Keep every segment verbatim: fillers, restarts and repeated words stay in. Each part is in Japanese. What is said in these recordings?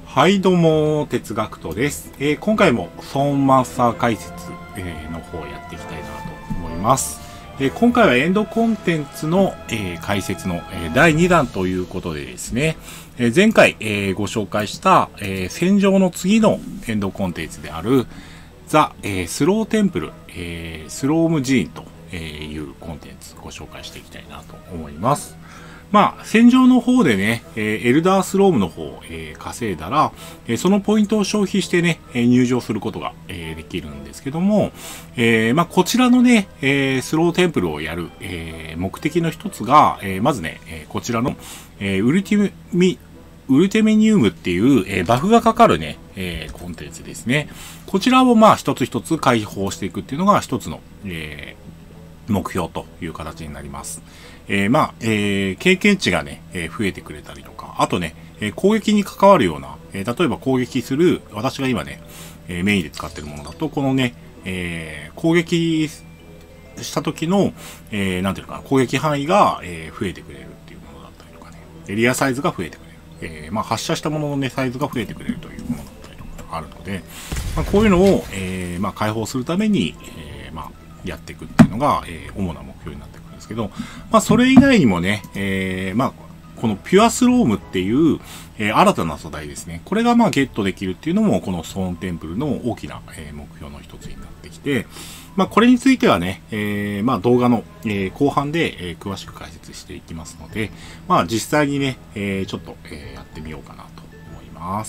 はい、どうも、哲学とです。えー、今回もソーンマスター解説、えー、の方をやっていきたいなと思います。えー、今回はエンドコンテンツの、えー、解説の、えー、だいにだんということでですね、えー、前回、えー、ご紹介した、えー、戦場の次のエンドコンテンツであるザ・えー、スローテンプル、えー、スロームジーンというコンテンツをご紹介していきたいなと思います。まあ、戦場の方でね、えー、エルダースロームの方を、えー、稼いだら、えー、そのポイントを消費してね、えー、入場することが、えー、できるんですけども、えー、まあ、こちらのね、えー、スローテンプルをやる、えー、目的の一つが、えー、まずね、えー、こちらの、えー、ウルティミ、ウルテメニウムっていう、えー、バフがかかるね、えー、コンテンツですね。こちらをまあ、一つ一つ解放していくっていうのが一つの、えー、目標という形になります。えー、まあ、えー、経験値がね、えー、増えてくれたりとか、あとね、えー、攻撃に関わるような、えー、例えば攻撃する、私が今ね、えー、メインで使ってるものだと、このね、えー、攻撃した時の、えー、なんていうのかな、攻撃範囲が、えー、増えてくれるっていうものだったりとかね、エリアサイズが増えてくれる。えー、まあ、発射したもののね、サイズが増えてくれるというものだったりとかあるので、まあ、こういうのを、えー、まあ、解放するために、えー、まあ、やっていくっていうのが、えー、主な目標になってくるんですけど、まあ、それ以外にもね、えー、まあ、このピュアスロームっていう、えー、新たな素材ですね。これがまあゲットできるっていうのも、このソーンテンプルの大きな、えー、目標の一つになってきて、まあ、これについてはね、えー、まあ、動画の、えー、後半で、えー、詳しく解説していきますので、まあ、実際にね、えー、ちょっと、えー、やってみようかなと思います。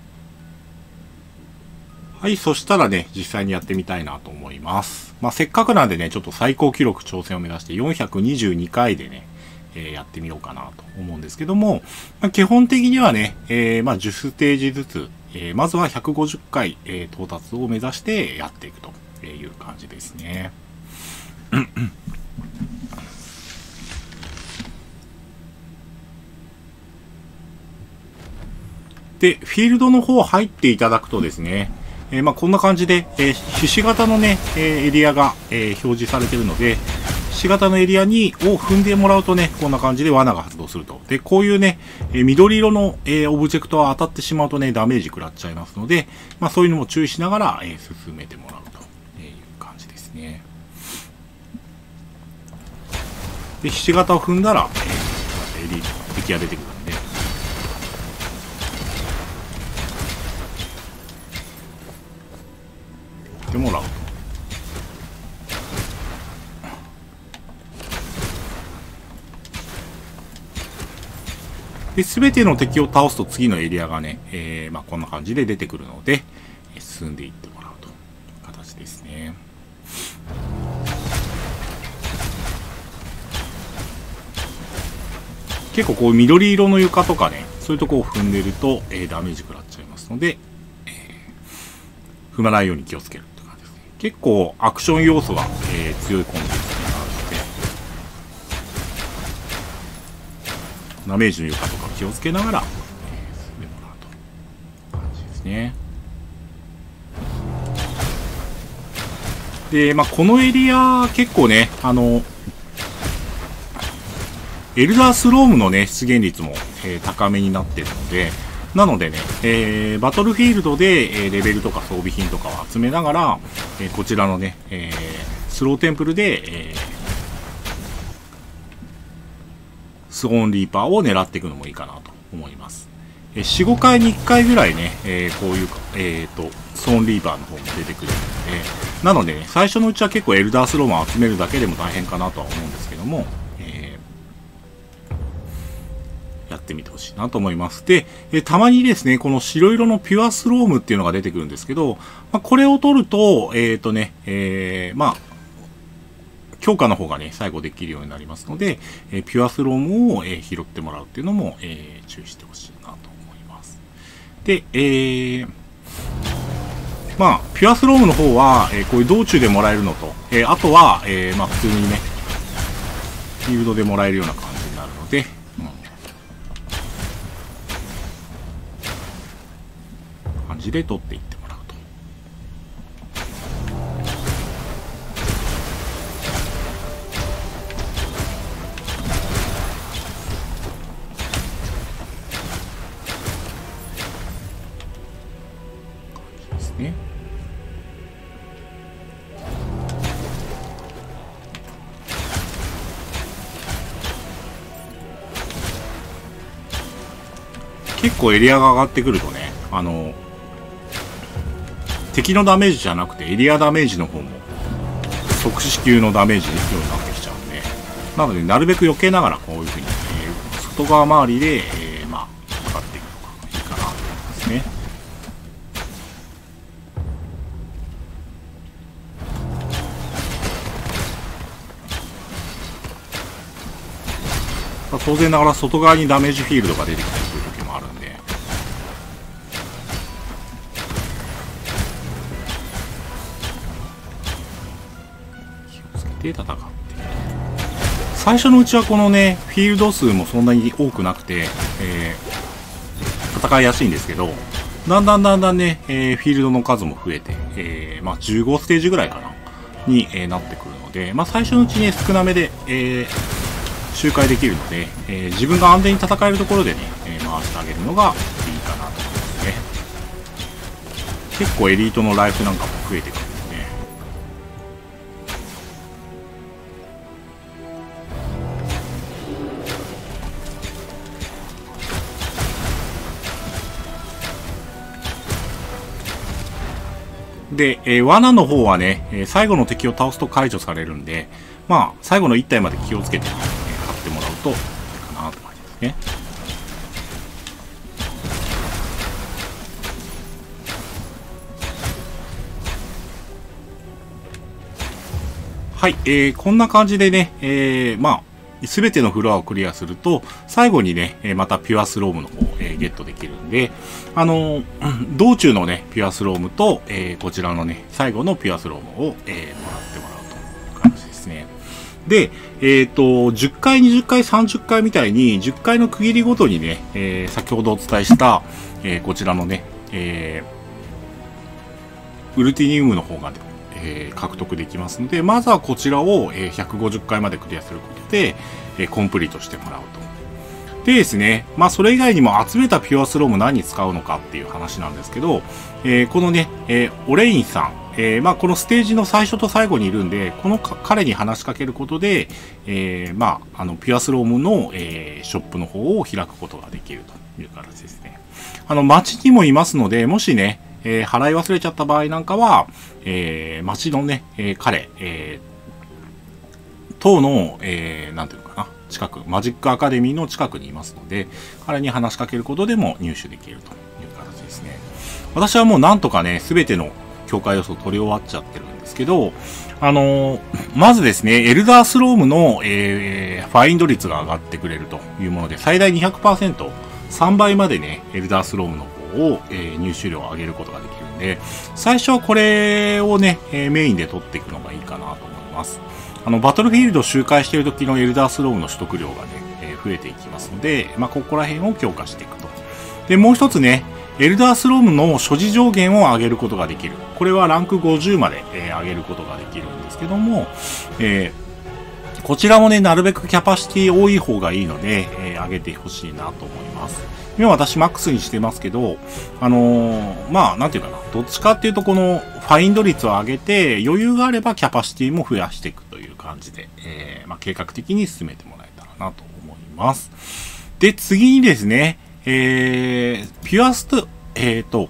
はい、そしたらね、実際にやってみたいなと思います。まあ、せっかくなんでね、ちょっと最高記録挑戦を目指してよんひゃくにじゅうにかいでね、えー、やってみようかなと思うんですけども、まあ、基本的にはね、えー、まあ、じゅっステージずつ、えー、まずはひゃくごじゅっかい、えー、到達を目指してやっていくという感じですね。で、フィールドの方入っていただくとですね、えー、まあこんな感じで、えー、ひし形のね、えー、エリアが、えー、表示されているので、ひし形のエリアに、を踏んでもらうとね、こんな感じで罠が発動すると。で、こういうね、えー、緑色の、えー、オブジェクトが当たってしまうとね、ダメージ食らっちゃいますので、まあそういうのも注意しながら、えー、進めてもらうという感じですね。で、ひし形を踏んだら、えー、エリ敵が出てくるんで、てもらうと。で、すべての敵を倒すと次のエリアがね、えー、まあこんな感じで出てくるので、進んでいってもらうという形ですね。結構こう緑色の床とかね、そういうとこを踏んでると、えー、ダメージ食らっちゃいますので、えー、踏まないように気をつける。結構アクション要素が、えー、強いコンテンツになるので、ダメージの床とか気をつけながら、えー、進めてもらうという感じですね。で、まあ、このエリア結構ね、あの、エルダースロームのね、出現率も、えー、高めになっているので、なのでね、えー、バトルフィールドで、えー、レベルとか装備品とかを集めながら、えー、こちらのね、えー、スローテンプルで、えー、スゴーンリーパーを狙っていくのもいいかなと思います。えー、よん、ごかいにいっかいぐらいね、えー、こういう、えーと、スゴーンリーパーの方も出てくるので、なのでね、最初のうちは結構エルダースロームを集めるだけでも大変かなとは思うんですけども、やってみてほしいなと思います。で、えたまにですね、この白色のピュアスロームっていうのが出てくるんですけど、まあ、これを取ると、えっとね、えー、まあ、強化の方がね、最後できるようになりますので、えー、ピュアスロームを、えー、拾ってもらうっていうのも、えー、注意してほしいなと思います。で、えー、まあ、ピュアスロームの方は、えー、こういう道中でもらえるのと、えー、あとは、えー、まあ、普通にね、フィールドでもらえるような感じになるので、で取っていってもらうと。 ですね。結構エリアが上がってくるとね、あの、敵のダメージじゃなくてエリアダメージの方も即死級のダメージできるようになってきちゃうんで、なのでなるべく避けながらこういう風に、えー、外側周りで、えー、まあ、戦っていくのがいいかなと思いますね。当然ながら外側にダメージフィールドが出てきたりする時もあるんで、気をつけて戦っていく。最初のうちはこのねフィールド数もそんなに多くなくて、えー、戦いやすいんですけど、だんだんだんだんね、えー、フィールドの数も増えて、えー、まあじゅうごステージぐらいかなに、えー、なってくるので、まあ最初のうちね少なめで、えー周回できるので、えー、自分が安全に戦えるところでね、えー、回してあげるのがいいかなと思いますね。結構エリートのライフなんかも増えてくるんでね。で、えー、罠の方はね、えー、最後の敵を倒すと解除されるんで、まあ、最後のいち体まで気をつけて、ね、買ってもらうといいかなって感じですね。はい、えー、こんな感じでね、えー、まあ、すべてのフロアをクリアすると、最後にね、またピュアスロームの方を、えー、ゲットできるんで、あのー、道中のね、ピュアスロームと、えー、こちらのね、最後のピュアスロームを、えー、もらってもらうという感じですね。で、えっと、じゅっかい、にじゅっかい、さんじゅっかいみたいに、じゅっかいの区切りごとにね、えー、先ほどお伝えした、えー、こちらのね、えー、ウルティニウムの方が、えー、獲得できますので、まずはこちらを、えー、ひゃくごじゅっかいまでクリアすることで、えー、コンプリートしてもらうと。でですね、まあそれ以外にも集めたピュアスローム何に使うのかっていう話なんですけど、えー、このね、えー、オレインさん、えー、まあこのステージの最初と最後にいるんで、この彼に話しかけることで、えー、まああのピュアスロームの、えー、ショップの方を開くことができるという形ですね。あの街にもいますので、もしね、えー、払い忘れちゃった場合なんかは、えー、街のね、えー、彼、えー、等の、えー、なんていうのかな、近く、マジックアカデミーの近くにいますので、彼に話しかけることでも入手できるという形ですね。私はもうなんとかね、すべての強化要素を取り終わっちゃってるんですけど、あのー、まずですね、エルダースロームの、えー、ファインド率が上がってくれるというもので、最大 にひゃくパーセント、さんばいまでね、エルダースロームの方を、えー、入手量を上げることができるんで、最初はこれをね、えー、メインで取っていくのがいいかなと思います。あの、バトルフィールドを周回している時のエルダースロームの取得量がね、えー、増えていきますので、まあ、ここら辺を強化していくと。で、もう一つね、エルダースロームの所持上限を上げることができる。これはランクごじゅうまで、えー、上げることができるんですけども、えー、こちらもね、なるべくキャパシティ多い方がいいので、えー、上げてほしいなと思います。今私マックスにしてますけど、あのー、まあ、なんていうかな、どっちかっていうとこのファインド率を上げて、余裕があればキャパシティも増やしていくという感じで、えー、まあ、計画的に進めてもらえたらなと思います。で、次にですね、えー、ピュアスト、えっと、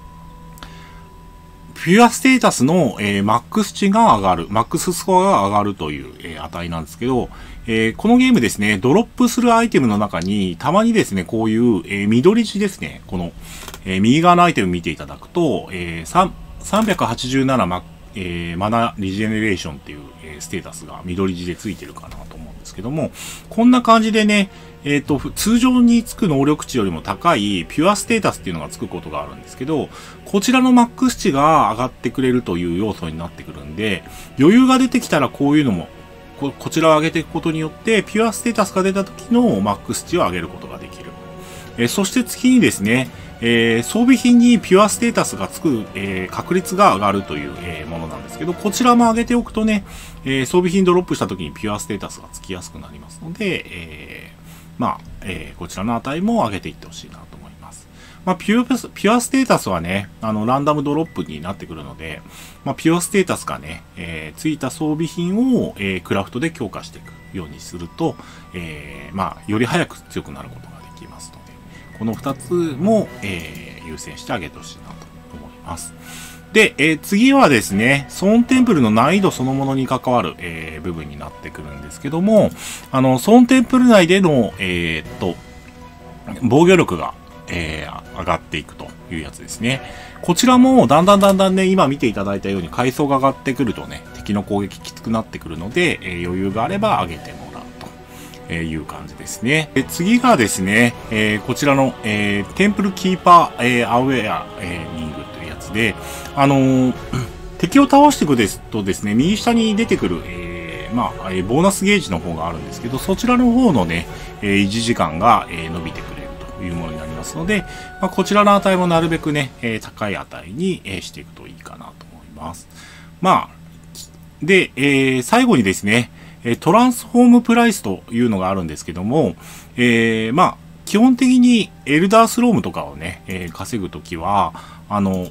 ピュアステータスの、えー、マックス値が上がる、マックススコアが上がるという、えー、値なんですけど、えー、このゲームですね、ドロップするアイテムの中に、たまにですね、こういう、えー、緑字ですね、この、えー、右側のアイテム見ていただくと、えー、さんびゃくはちじゅうななマ、えー、マナリジェネレーションっていう、えー、ステータスが緑字でついてるかなと思うんですけども、こんな感じでね、えっと、通常につく能力値よりも高いピュアステータスっていうのがつくことがあるんですけど、こちらのマックス値が上がってくれるという要素になってくるんで、余裕が出てきたらこういうのも、こ, こちらを上げていくことによって、ピュアステータスが出た時のマックス値を上げることができる。えー、そして次にですね、えー、装備品にピュアステータスがつく、えー、確率が上がるという、えー、ものなんですけど、こちらも上げておくとね、えー、装備品ドロップした時にピュアステータスがつきやすくなりますので、えーまあ、えー、こちらの値も上げていってほしいなと思います。 まあ、ピュア、ピュアステータスはね、あの、ランダムドロップになってくるので、まあ、ピュアステータスがね、えー、ついた装備品を、えー、クラフトで強化していくようにすると、えー、まあ、より早く強くなることができますので、この二つも、えー、優先してあげてほしいなと思います。で、えー、次はですね、ソーンテンプルの難易度そのものに関わる、えー、部分になってくるんですけども、あの、ソーンテンプル内での、えー、っと、防御力が、えー、上がっていくというやつですね。こちらもだんだんだんだんね、今見ていただいたように階層が上がってくるとね、敵の攻撃きつくなってくるので、えー、余裕があれば上げてもらうという感じですね。で次がですね、えー、こちらの、えー、テンプルキーパー、えー、アウェア、えー、ニングというやつで、あのー、敵を倒していくですとですね、右下に出てくる、えー、まあ、ボーナスゲージの方があるんですけど、そちらの方のね、えー、維持時間が、えー、伸びてくるというものになりますので、まあ、こちらの値もなるべくね、えー、高い値に、えー、していくといいかなと思います。まあ、で、えー、最後にですね、トランスフォームプライスというのがあるんですけども、えー、まあ、基本的にエルダースロームとかをね、えー、稼ぐときは、あの、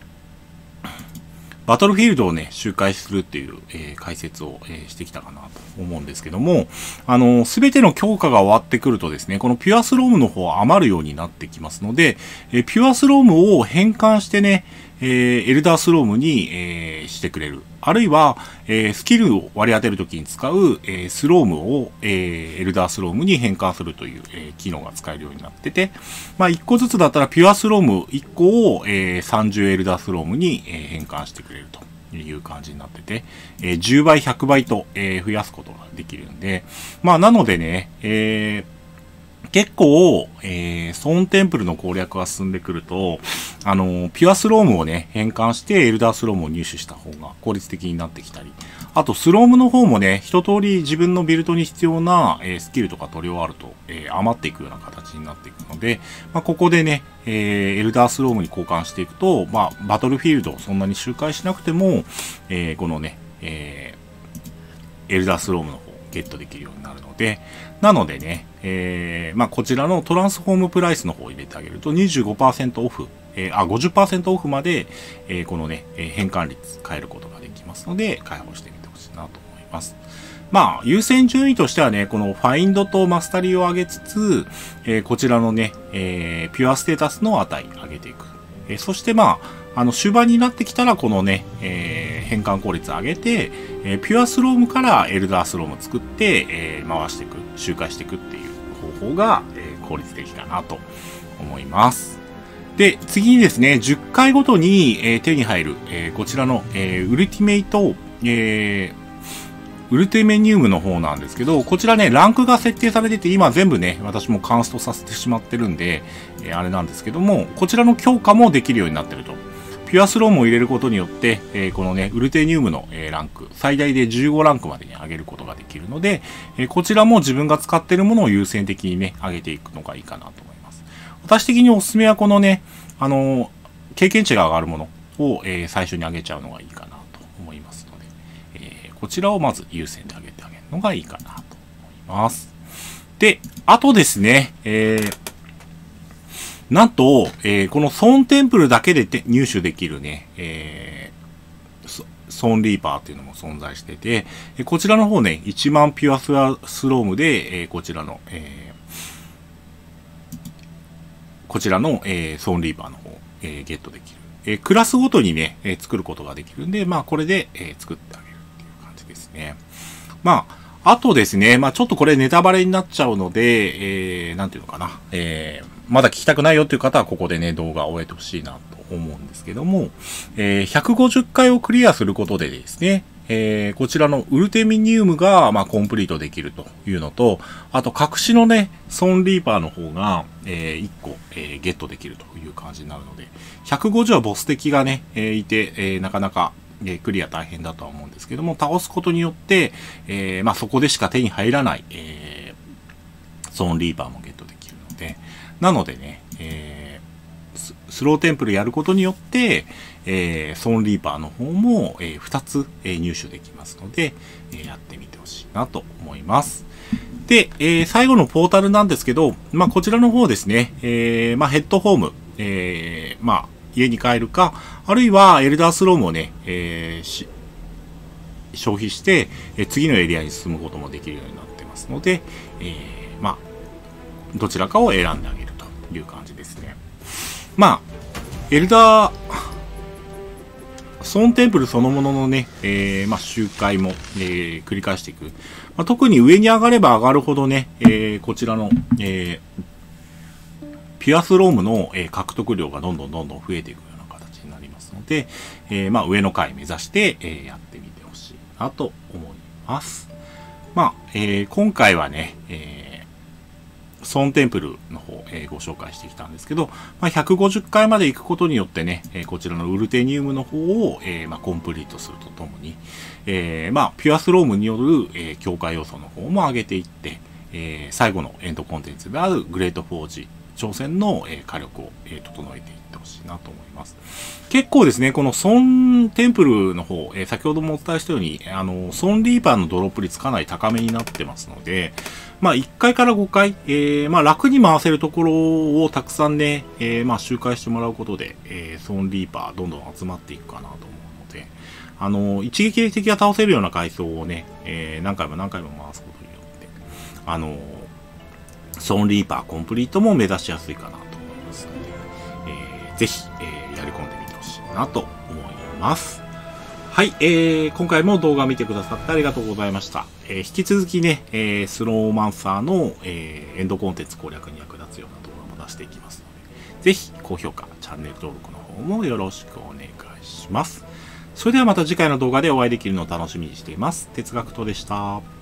バトルフィールドをね、周回するっていう、えー、解説を、えー、してきたかなと思うんですけども、あの、すべての強化が終わってくるとですね、このピュアスロームの方は余るようになってきますので、えー、ピュアスロームを変換してね、えー、エルダースロームに、えー、してくれる。あるいは、えー、スキルを割り当てるときに使う、えー、スロームを、えー、エルダースロームに変換するという、えー、機能が使えるようになってて、まあ、いっこずつだったらピュアスロームいっこを、えー、さんじゅうエルダースロームに、えー、変換してくれるという感じになってて、えー、じゅうばい、ひゃくばいと、えー、増やすことができるんで、まあ、なのでね、えー結構、えー、ソーンテンプルの攻略が進んでくると、あのー、ピュアスロームをね、変換してエルダースロームを入手した方が効率的になってきたり、あとスロームの方もね、一通り自分のビルドに必要な、えー、スキルとか取り終わると、えー、余っていくような形になっていくので、まあ、ここでね、えー、エルダースロームに交換していくと、まあ、バトルフィールドをそんなに周回しなくても、えー、このね、えー、エルダースロームの方をゲットできるようになるので、なのでね、えー、まあ、こちらのトランスフォームプライスの方を入れてあげると にじゅうごパーセント オフ、えー、あ、ごじゅっパーセント オフまで、えー、このね、変換率変えることができますので、開放してみてほしいなと思います。まあ、優先順位としてはね、このファインドとマスタリーを上げつつ、えー、こちらのね、えー、ピュアステータスの値上げていく。えー、そしてまあ、あの、終盤になってきたら、このね、えー、変換効率上げて、えー、ピュアスロームからエルダースローム作って、えー、回していく、周回していくっていう方法が、えー、効率的かなと思います。で、次にですね、じゅっかいごとに、えー、手に入る、えー、こちらの、えー、ウルティメイト、えー、ウルティメニウムの方なんですけど、こちらね、ランクが設定されてて、今全部ね、私もカンストさせてしまってるんで、えー、あれなんですけども、こちらの強化もできるようになってると。ピュアスロームを入れることによって、えー、このね、ウルテニウムの、えー、ランク、最大でじゅうごランクまでに上げることができるので、えー、こちらも自分が使っているものを優先的にね、上げていくのがいいかなと思います。私的におすすめはこのね、あのー、経験値が上がるものを、えー、最初に上げちゃうのがいいかなと思いますので、えー、こちらをまず優先で上げてあげるのがいいかなと思います。で、あとですね、えーなんと、えー、このソーンテンプルだけで入手できるね、えー、ソーンリーパーっていうのも存在してて、こちらの方ね、いちまんピュアスロームで、えー、こちらの、えー、こちらの、えー、ソーンリーパーの方、えー、ゲットできる。えー、クラスごとにね、えー、作ることができるんで、まあこれで、えー、作ってあげるっていう感じですね。まあ、あとですね、まあちょっとこれネタバレになっちゃうので、えー、なんていうのかな、えー、まだ聞きたくないよっていう方はここでね、動画を終えてほしいなと思うんですけども、えー、ひゃくごじゅっかいをクリアすることでですね、えー、こちらのウルテミニウムが、まあ、コンプリートできるというのと、あと、隠しのね、ソーンリーパーの方が、えー、いっこ、えー、ゲットできるという感じになるので、ひゃくごじゅうはボス敵がね、えー、いて、えー、なかなか、えー、クリア大変だとは思うんですけども、倒すことによって、えー、まあ、そこでしか手に入らない、えー、ソーンリーパーもゲットできるので、なのでね、えー、ス, スローテンプルやることによって、えー、ソーンリーパーの方も、えー、ふたつ、えー、入手できますので、えー、やってみてほしいなと思います。で、えー、最後のポータルなんですけど、まあ、こちらの方ですね、えー、まあ、ヘッドホーム、 えー、まあ、家に帰るか、あるいはエルダースロームをね、えー、し消費して、えー、次のエリアに進むこともできるようになってますので、えー、まあ、どちらかを選んであげるという感じですね。まあ、エルダー、ソーンテンプルそのもののね、えー、まあ、周回も、えー、繰り返していく。まあ、特に上に上がれば上がるほどね、えー、こちらの、えー、ピュアスロームの、えー、獲得量がどんどんどんどん増えていくような形になりますので、えー、まあ、上の階目指して、えー、やってみてほしいなと思います。まあ、えー、今回はね、えーソーンテンプルの方、えー、ご紹介してきたんですけど、まあ、ひゃくごじゅっかいまで行くことによってね、えー、こちらのウルテニウムの方を、えーまあ、コンプリートするとともに、えーまあ、ピュアスロームによる、えー、強化要素の方も上げていって、えー、最後のエンドコンテンツであるグレートフォージ挑戦の、えー、火力を、えー、整えていってほしいなと思います。結構ですね、このソーンテンプルの方、えー、先ほどもお伝えしたように、あの、ソーンリーパーのドロップ率かなり高めになってますので、まあ、いっかいからごかい、えー、まあ、楽に回せるところをたくさんね、えー、まあ、周回してもらうことで、えー、ソーンリーパーどんどん集まっていくかなと思うので、あの、一撃で敵が倒せるような階層をね、えー、何回も何回も回すことによって、あの、ソーンリーパーコンプリートも目指しやすいかなと思いますので、えー、ぜひ、えー、やり込んでみてほしいなと思います。はい、えー、今回も動画を見てくださってありがとうございました。えー、引き続きね、えー、スローマンサーの、えー、エンドコンテンツ攻略に役立つようなところも出していきますので、ぜひ高評価、チャンネル登録の方もよろしくお願いします。それではまた次回の動画でお会いできるのを楽しみにしています。哲学とでした。